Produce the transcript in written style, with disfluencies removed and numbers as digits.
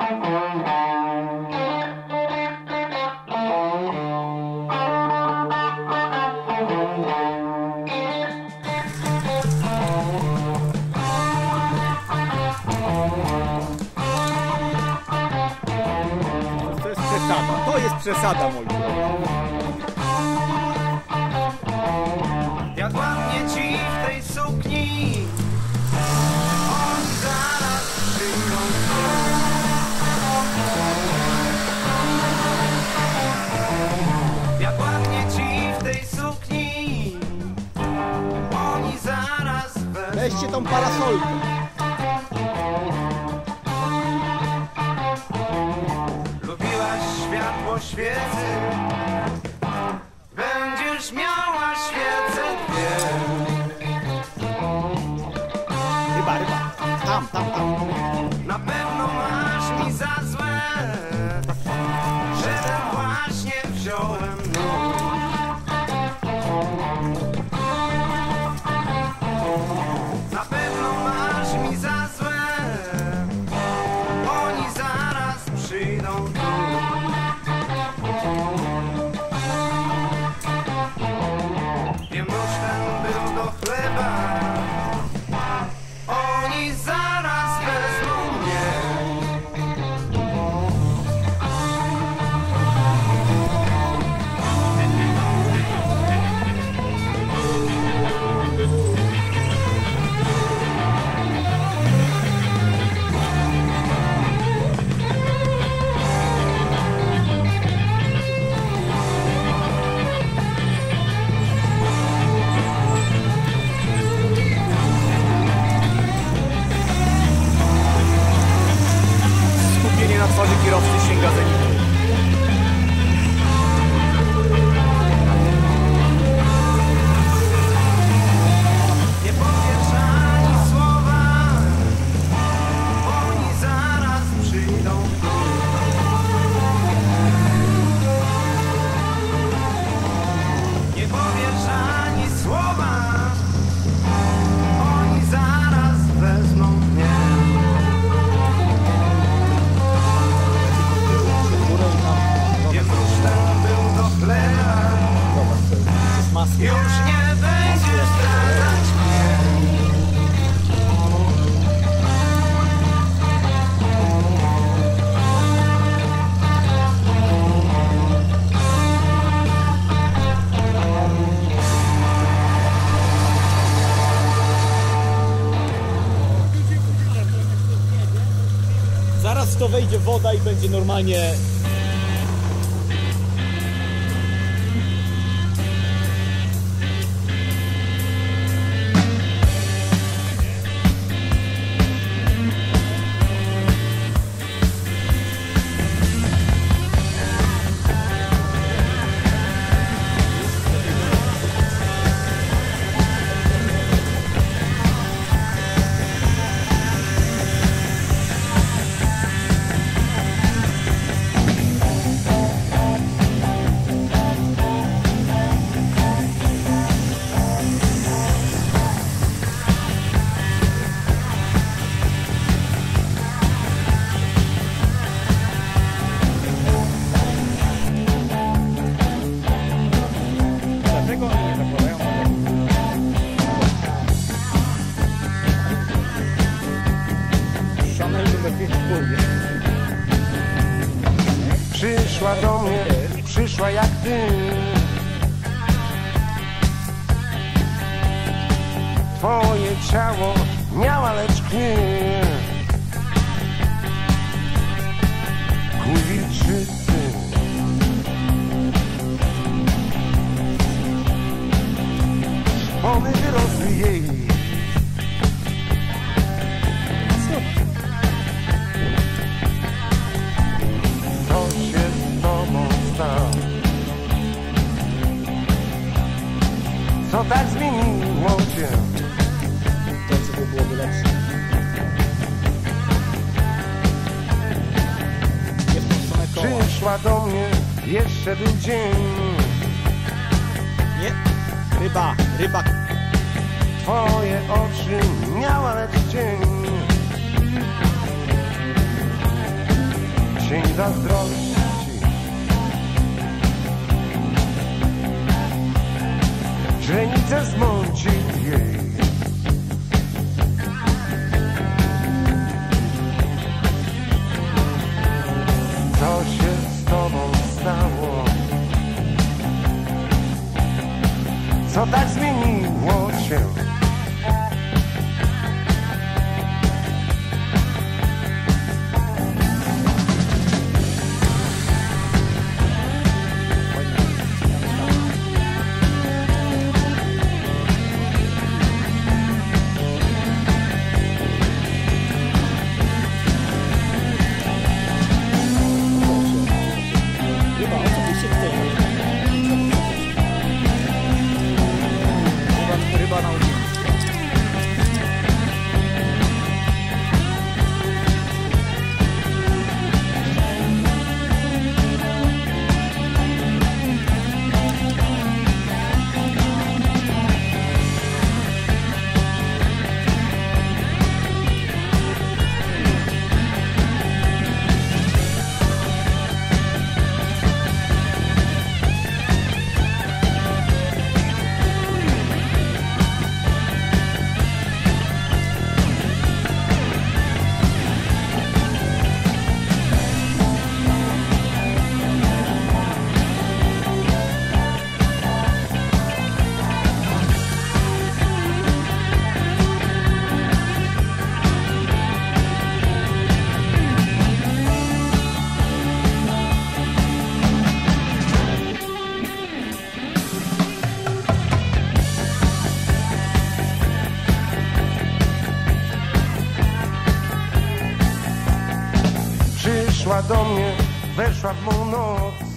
To jest przesada, moi drodzy. Jak ładnie ci w tej sukni, oni zaraz przyjdą. Jak ładnie ci w tej sukni, oni zaraz wezmą. Weźcie tą parasolkę. Lubiłaś światło świecy, będziesz miała świecę dwie. Ryba. Tam. Na pewno masz mi za złe, że ten właśnie wziąłem nóż. Na pewno masz mi za złe, oni zaraz przyjdą tu. Wiem, nóż ten był do chleba, oni zaraz wezmą mnie. Skupienie na twarzy kierowcy sięga zenitu. Nie powiesz ani słowa, oni zaraz przyjdą tu. Nie powiesz ani słowa, oni zaraz wezmą mnie. Wiem, nóż ten był do chleba, już nie będziesz zdradzać mnie. Zaraz w to wejdzie woda i będzie normalnie. Dlaczego oni nie zakładają? Chanel numer 5 w głowie. Przyszła do mnie, przyszła jak ty. Twoje ciało miała lecz krwi. Wilczycy. One wyrosły jej. Co się z tobą stało? Co tak zmieniło cię? To co by byłoby lepsze. Jeszcze w stronę koła. Przyszła do mnie, jeszcze był dzień. Nie? Ryba. Twoje oczy miała lecz cień. zazdrości. Źrenice zmąci jej. Co się z tobą stało? Co tak zmieniło się? Ryba na ulicy. Przyszła do mnie, weszła w mą noc.